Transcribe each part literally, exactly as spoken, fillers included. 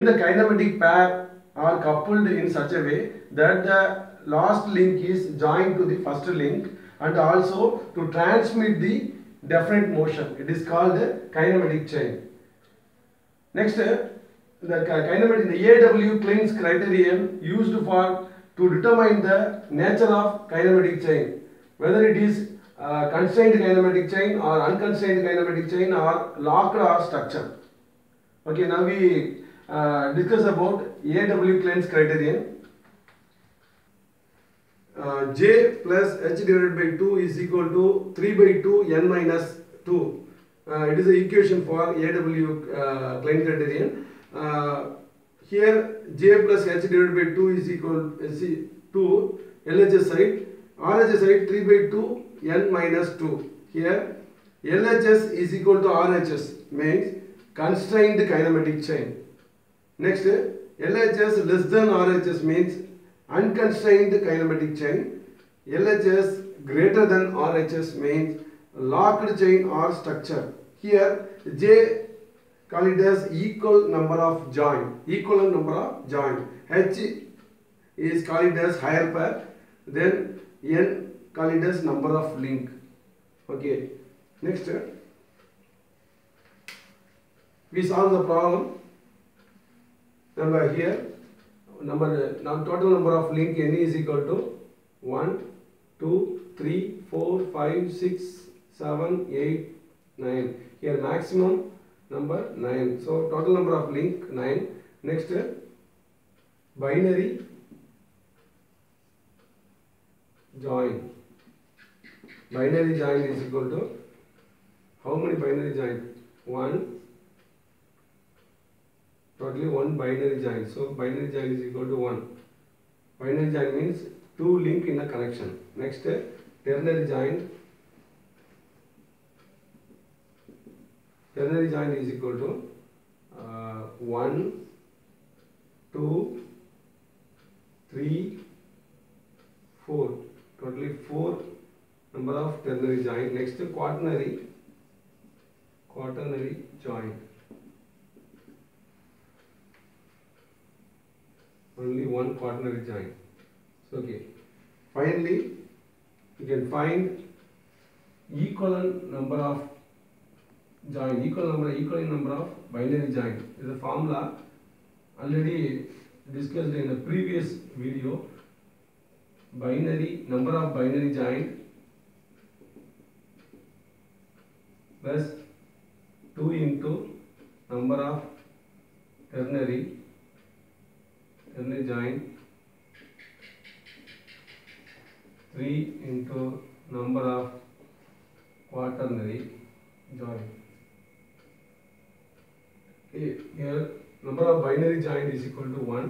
The kinematic pair are coupled in such a way that the last link is joined to the first link and also to transmit the definite motion. It is called a kinematic chain. Next, the kinematic, the A W Klien's criterion used for to determine the nature of kinematic chain, whether it is uh, constrained kinematic chain or unconstrained kinematic chain or locked or structure. Okay, now we uh, discuss about A W Klien's criterion. Uh, J plus H divided by two is equal to three by two N minus two. Uh, it is the equation for A W uh, Klien criterion. Uh, here J plus H divided by two is equal to L H S side, R H S side three by two N minus two. Here L H S is equal to R H S, means constrained kinematic chain. Next, L H S less than R H S means unconstrained kinematic chain. L H S greater than R H S means locked chain or structure. Here J call it as equal number of join, equivalent number of join. H is call it as higher pair, then N call it as number of link. Okay, next we solve the problem. Number here, number now total number of link N is equal to one, two, three, four, five, six, seven, eight, nine. Here maximum number nine. So total number of link nine. Next, binary join. Binary join is equal to how many binary join? one. Totally one binary join. So binary join is equal to one. Binary join means two link in a connection. Next, ternary join. Ternary join is equal to uh, one, two, three, four. Totally four number of ternary join. Next, quaternary. Quaternary join. Only one quaternary join. So, okay. Finally, you can find equivalent number of join, equal number, equivalent number of binary join. This is a formula already discussed in the previous video. Binary, number of binary join plus two into number of ternary ternary join, three into number of quaternary join. Okay, here number of binary join is equal to one.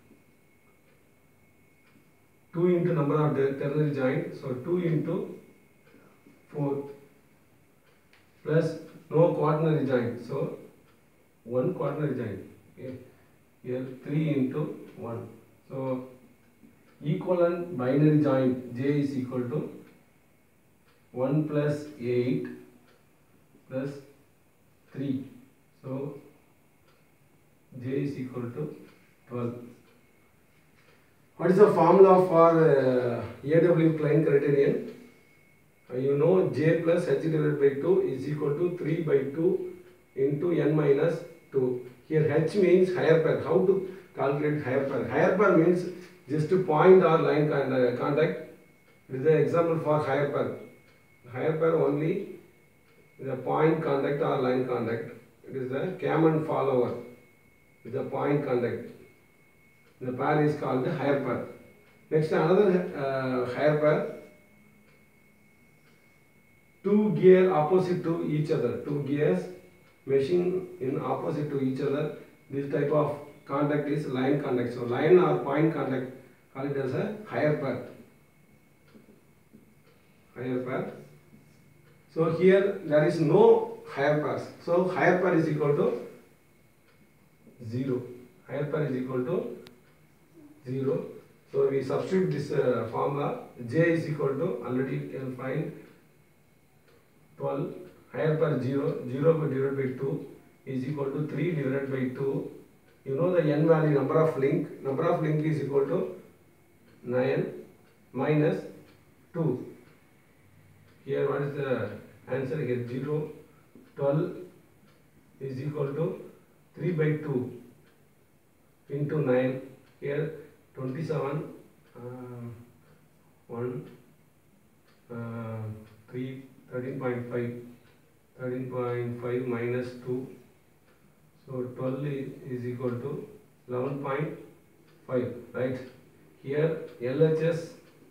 two into number of ternary join, so two into four plus no quaternary join, so one quaternary join. Okay, here three into one. So equivalent binary join J is equal to one plus eight plus three. So J is equal to twelve. What is the formula for uh, A W Klien criterion? Uh, you know J plus H divided by two is equal to three by two into N minus two. Here H means higher pair. How to calculate higher pair? Higher pair means just to point or line contact. This is an example for higher pair. Higher pair only the point contact or line contact. It is the Kamen follower. It is the point contact. The pair is called the higher pair. Next, another uh, higher pair. Two gear opposite to each other. Two gears meshing in opposite to each other. This type of contact is line contact. So line or point contact, call it as a higher pair. Higher pair. So here there is no higher pairs. So higher pair is equal to zero. Higher pair is equal to zero. So we substitute this uh, formula. J is equal to, already you can find twelve. Higher pair zero. zero divided by two is equal to three divided by two you know the n value, number of link, number of link is equal to nine minus two. Here what is the answer here? zero, twelve is equal to three by two into nine. Here twenty-seven, uh, one, uh, three, thirteen point five, thirteen point five minus two, so twelve is, is equal to eleven point five, right? Here L H S,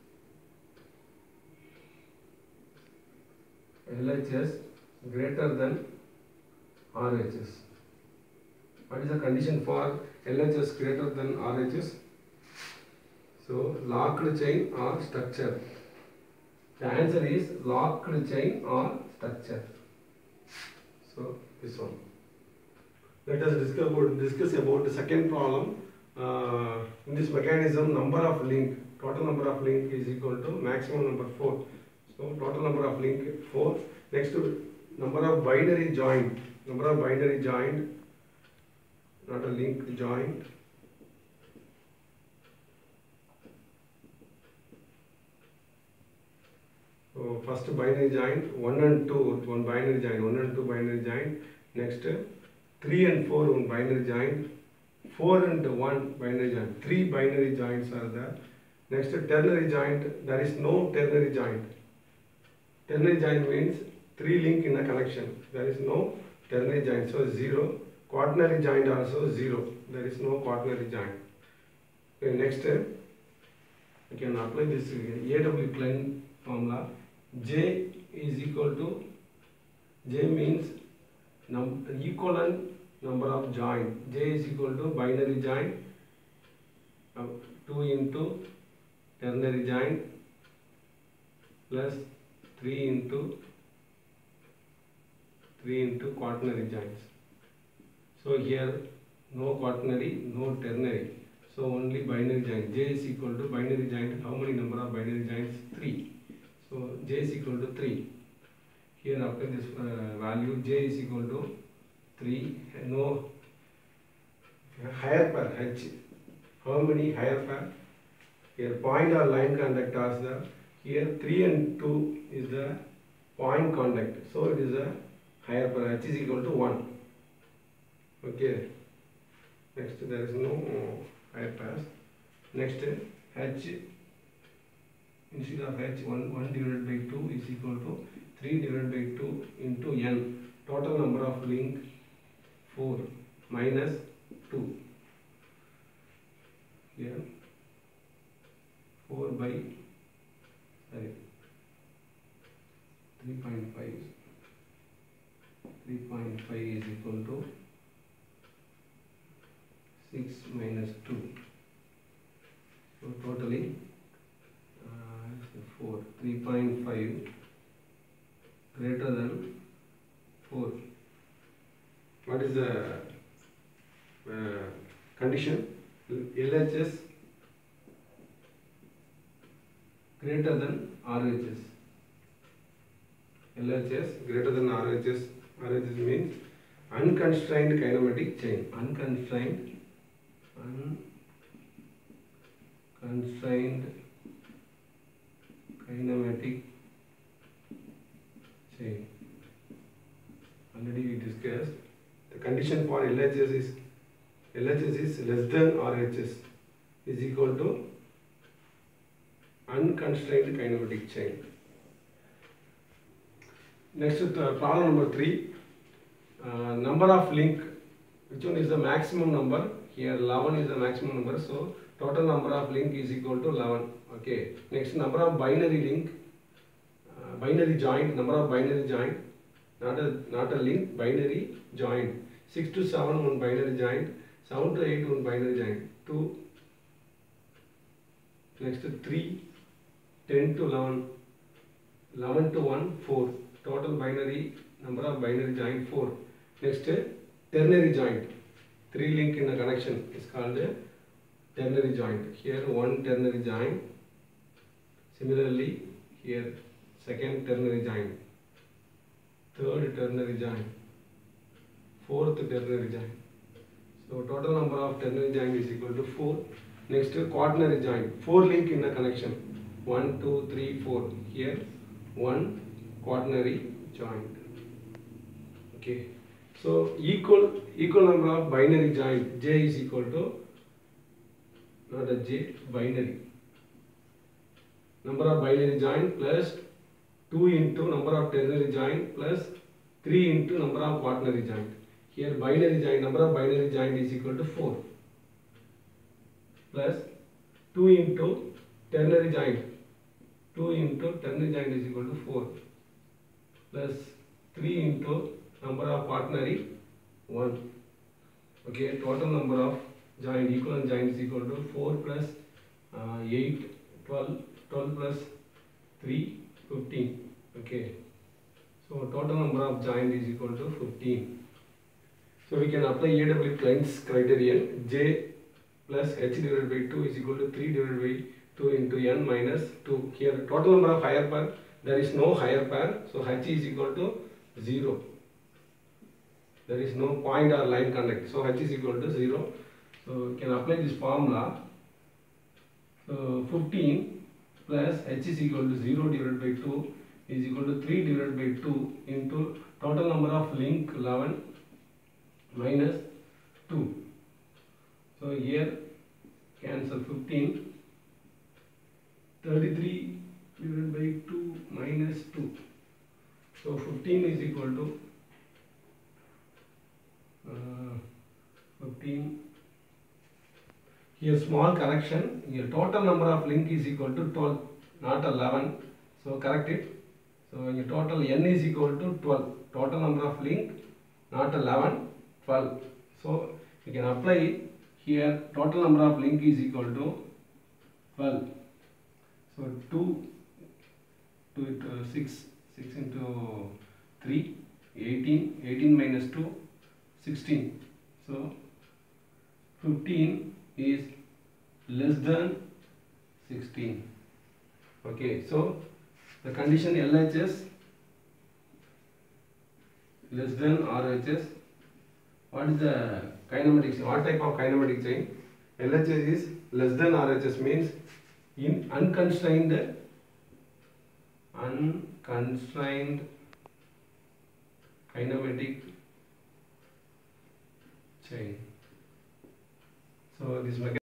L H S greater than R H S. What is the condition for L H S greater than R H S? So locked chain or structure. The answer is locked chain or structure. So this one. Let us discuss about, discuss about the second problem. Uh, in this mechanism, number of link, total number of link is equal to maximum number four. So total number of link four. Next to number of binary joint, number of binary joint, not a link joint. So first binary joint, one and two, one binary joint, one and two binary joint. Next three and four, one binary joint. four and one binary joint, three binary joints are there. Next ternary joint, there is no ternary joint. Ternary joint means three link in a connection. There is no ternary joint, so zero. Quaternary joint also zero. There is no quaternary joint. Okay, next we can apply this A W Klien formula. J is equal to, J means num equivalent number of joint. J is equal to binary joint, uh, two into ternary joint plus three into three into quaternary joints. So here no quaternary, no ternary. So only binary joint. J is equal to binary joint. How many number of binary joints? three. So J is equal to three. Here after this uh, value, J is equal to three. No higher pair H. How many higher pair? Here point or line contact are there. Here three and two is the point contact. So it is a higher pair. H is equal to one. Okay. Next there is no higher pairs. Next H, instead of H, one, one divided by two is equal to three divided by two into N. Total number of link four minus two. Here four by sorry three point five. three point five is equal to six minus two. So totally uh, four. three point five greater than four. What is the uh, condition? L H S greater than R H S. L H S greater than R H S. R H S means unconstrained kinematic chain. Unconstrained unconstrained kinematic chain. Already we discussed the condition for L H S is L H S is less than R H S is equal to unconstrained kinematic chain. Next uh, problem number three. Uh, number of link. Which one is the maximum number? Here eleven is the maximum number. So total number of link is equal to eleven. Okay. Next number of binary link. Uh, binary joint. Number of binary joint. Not a not a link. Binary joint. Six to seven one binary joint. Seven to eight one binary joint. Two. Next three. Ten to eleven. Eleven to one four. Total binary number of binary joint four. Next ternary joint. Three link in a connection is called a ternary joint. Here one ternary joint. Similarly here second ternary joint. Third ternary joint. Fourth ternary joint. So total number of ternary joint is equal to four. Next, quaternary joint. four link in a connection. one, two, three, four. Here, one quaternary joint. Okay. So equal equal number of binary joint. J is equal to, not a J, binary. Number of binary joint plus two into number of ternary joint plus three into number of quaternary joint. Here binary joint, number of binary joint is equal to four plus two into ternary joint. two into ternary joint is equal to four plus three into number of quaternary one. Okay, total number of joint, equivalent joint is equal to four plus uh, eight, twelve, twelve plus three, fifteen. Okay, so total number of joint is equal to fifteen. So we can apply A W Klien's criterion. J plus h divided by two is equal to three divided by two into n minus two. Here total number of higher pair, there is no higher pair, so h is equal to zero. There is no point or line contact, so h is equal to zero. So we can apply this formula. So fifteen plus h is equal to zero divided by two is equal to three divided by two into total number of link eleven minus two. So here cancel fifteen, thirty-three divided by two minus two. So fifteen is equal to uh, fifteen. Here small correction. Here total number of link is equal to twelve, not eleven. So correct it. So your total n is equal to twelve. Total number of link, not eleven, twelve. So you can apply here total number of link is equal to twelve. So two, two into six, six into three, eighteen, eighteen minus two, sixteen. So fifteen is less than sixteen. Okay, so the condition L H S less than R H S. What is the kinematic chain? What type of kinematic chain? L H S is less than R H S, means in unconstrained unconstrained kinematic chain. So this mechanism